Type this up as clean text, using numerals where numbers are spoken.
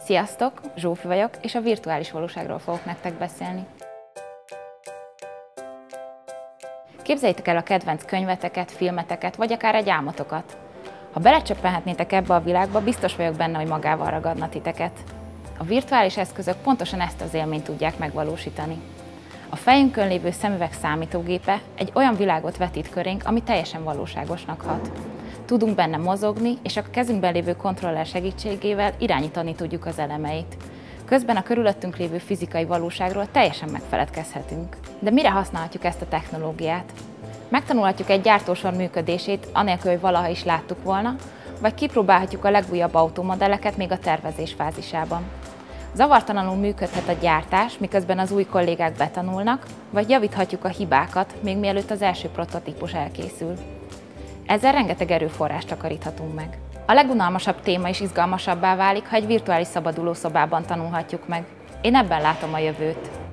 Sziasztok, Zsófi vagyok, és a virtuális valóságról fogok nektek beszélni. Képzeljétek el a kedvenc könyveteket, filmeteket, vagy akár egy álmotokat. Ha belecsöppenhetnétek ebbe a világba, biztos vagyok benne, hogy magával ragadna titeket. A virtuális eszközök pontosan ezt az élményt tudják megvalósítani. A fejünkön lévő szemüveg számítógépe egy olyan világot vetít körénk, ami teljesen valóságosnak hat. Tudunk benne mozogni, és a kezünkben lévő kontroller segítségével irányítani tudjuk az elemeit. Közben a körülöttünk lévő fizikai valóságról teljesen megfeledkezhetünk. De mire használhatjuk ezt a technológiát? Megtanulhatjuk egy gyártósor működését, anélkül, hogy valaha is láttuk volna, vagy kipróbálhatjuk a legújabb autómodelleket még a tervezés fázisában. Zavartalanul működhet a gyártás, miközben az új kollégák betanulnak, vagy javíthatjuk a hibákat, még mielőtt az első prototípus elkészül. Ezzel rengeteg erőforrást takaríthatunk meg. A legunalmasabb téma is izgalmasabbá válik, ha egy virtuális szabadulószobában tanulhatjuk meg. Én ebben látom a jövőt.